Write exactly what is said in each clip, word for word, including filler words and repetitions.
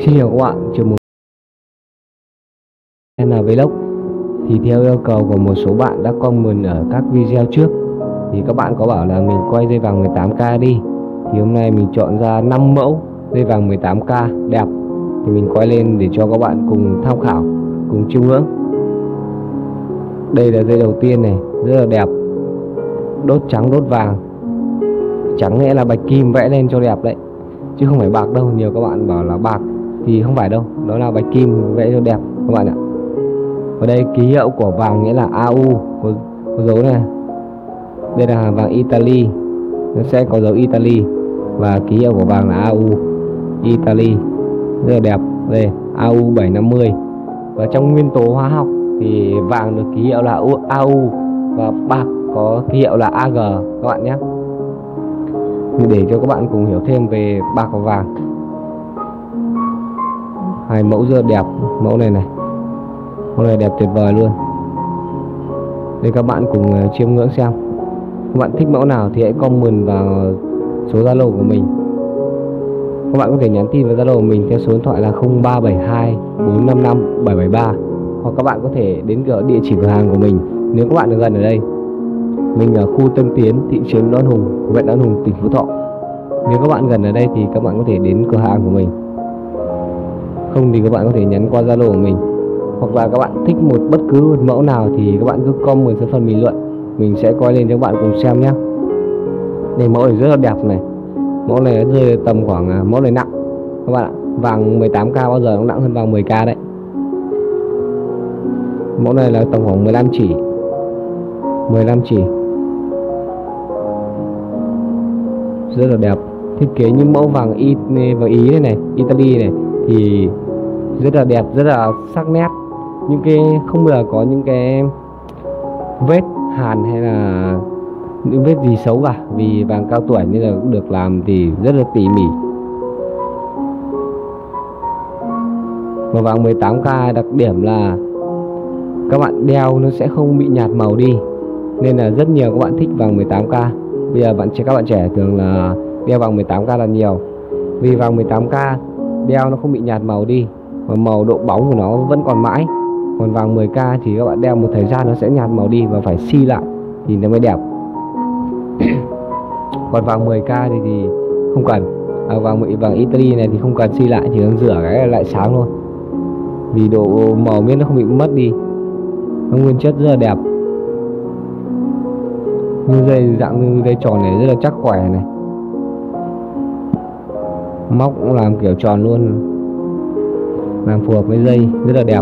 Xin chào các bạn, chào mừng en Vlog. Thì theo yêu cầu của một số bạn đã comment ở các video trước thì các bạn có bảo là mình quay dây vàng mười tám K đi. Thì hôm nay mình chọn ra năm mẫu dây vàng mười tám K đẹp thì mình quay lên để cho các bạn cùng tham khảo, cùng chiêm ngưỡng. Đây là dây đầu tiên này, rất là đẹp, đốt trắng đốt vàng. Trắng nghĩa là bạch kim vẽ lên cho đẹp đấy, chứ không phải bạc đâu. Nhiều các bạn bảo là bạc thì không phải đâu, đó là bạch kim vẽ cho đẹp các bạn ạ. Ở đây ký hiệu của vàng nghĩa là a u, có, có dấu này. Đây là vàng Italy, nó sẽ có dấu Italy và ký hiệu của vàng là a u Italy, rất là đẹp. Đây a u bảy năm mươi. Và trong nguyên tố hóa học thì vàng được ký hiệu là a u và bạc có ký hiệu là a giê các bạn nhé. Để cho các bạn cùng hiểu thêm về bạc và vàng. Hai mẫu rất đẹp, mẫu này này, mẫu này đẹp tuyệt vời luôn. Để các bạn cùng chiêm ngưỡng xem. Các bạn thích mẫu nào thì hãy comment vào số Zalo của mình. Các bạn có thể nhắn tin vào Zalo của mình theo số điện thoại là không ba bảy hai bốn năm năm bảy bảy ba, hoặc các bạn có thể đến cửa địa chỉ cửa hàng của mình nếu các bạn ở gần ở đây. Mình ở khu Tân Tiến, thị trấn Đoan Hùng, huyện Đoan Hùng, tỉnh Phú Thọ. Nếu các bạn gần ở đây thì các bạn có thể đến cửa hàng của mình. Không thì các bạn có thể nhắn qua Zalo của mình. Hoặc là các bạn thích một bất cứ một mẫu nào thì các bạn cứ comment xuống phần bình luận, mình sẽ quay lên cho các bạn cùng xem nhé. Đây mẫu này rất là đẹp này. Mẫu này nó rơi tầm khoảng, mẫu này nặng các bạn ạ. Vàng mười tám K bao giờ nó nặng hơn vàng mười K đấy. Mẫu này là tầm khoảng mười lăm chỉ, mười lăm chỉ, rất là đẹp. Thiết kế như mẫu vàng y và Ý này này, Italy này thì rất là đẹp, rất là sắc nét. Những cái không bao giờ có những cái vết hàn hay là những vết gì xấu cả, vì vàng cao tuổi nên là được làm thì rất là tỉ mỉ. Và vàng mười tám K đặc điểm là các bạn đeo nó sẽ không bị nhạt màu đi, nên là rất nhiều các bạn thích vàng mười tám K. Bây giờ bạn trẻ, các bạn trẻ thường là đeo vàng mười tám K là nhiều, vì vàng mười tám K đeo nó không bị nhạt màu đi và màu độ bóng của nó vẫn còn mãi. Còn vàng mười K thì các bạn đeo một thời gian nó sẽ nhạt màu đi và phải xi lại thì nó mới đẹp. Còn vàng mười K thì, thì không cần. À, vàng vàng Italy này thì không cần xi lại, chỉ cần rửa cái lại sáng thôi, vì độ màu miếng nó không bị mất đi, nó nguyên chất rất là đẹp. Như dây dạng như dây tròn này rất là chắc khỏe này, móc cũng làm kiểu tròn luôn, làm phù hợp với dây, rất là đẹp.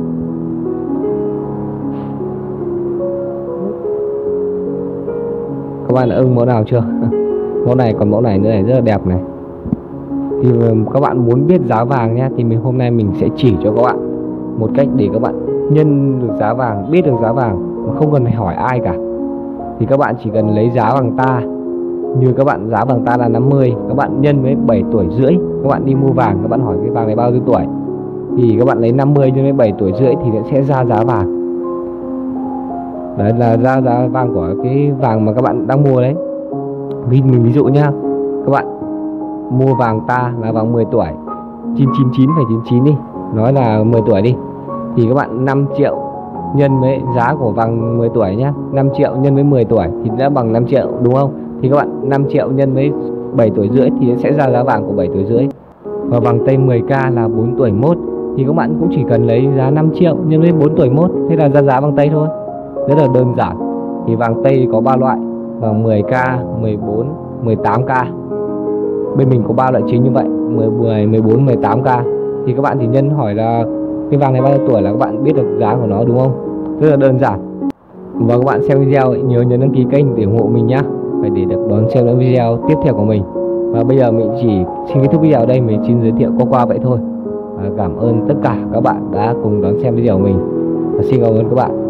Các bạn đã ưng mẫu nào chưa? Mẫu này, còn mẫu này nữa này rất là đẹp này. Thì các bạn muốn biết giá vàng nhé, thì mình hôm nay mình sẽ chỉ cho các bạn một cách để các bạn nhân được giá vàng, biết được giá vàng mà không cần phải hỏi ai cả. Thì các bạn chỉ cần lấy giá vàng ta, như các bạn giá vàng ta là năm mươi, các bạn nhân với bảy tuổi rưỡi. Các bạn đi mua vàng, các bạn hỏi cái vàng này bao nhiêu tuổi, thì các bạn lấy năm mươi nhân với bảy tuổi rưỡi thì sẽ ra giá vàng. Đấy là ra giá vàng của cái vàng mà các bạn đang mua đấy. Vì mình ví dụ nhá, các bạn mua vàng ta là vàng mười tuổi, chín chín chín phẩy chín chín đi, nói là mười tuổi đi, thì các bạn năm triệu nhân với giá của vàng mười tuổi nhá, năm triệu nhân với mười tuổi thì đã bằng năm triệu đúng không? Thì các bạn năm triệu nhân với bảy tuổi rưỡi thì sẽ ra giá vàng của bảy tuổi rưỡi. Và vàng tây mười K là bốn tuổi mốt thì các bạn cũng chỉ cần lấy giá năm triệu nhân với bốn tuổi mốt, thế là ra giá vàng tây thôi. Rất là đơn giản. Thì vàng tây có ba loại, vàng mười K, mười bốn, mười tám K. Bên mình có ba loại chính như vậy, mười, mười, mười bốn, mười tám K. Thì các bạn chỉ nhân hỏi là cái vàng này bao nhiêu tuổi là các bạn biết được giá của nó đúng không? Rất là đơn giản. Và các bạn xem video nhớ nhấn đăng ký kênh để ủng hộ mình nhá, phải để được đón xem những video tiếp theo của mình. Và bây giờ mình chỉ xin kết thúc video ở đây, mình xin giới thiệu qua qua vậy thôi. Và cảm ơn tất cả các bạn đã cùng đón xem video của mình. Và xin cảm ơn các bạn.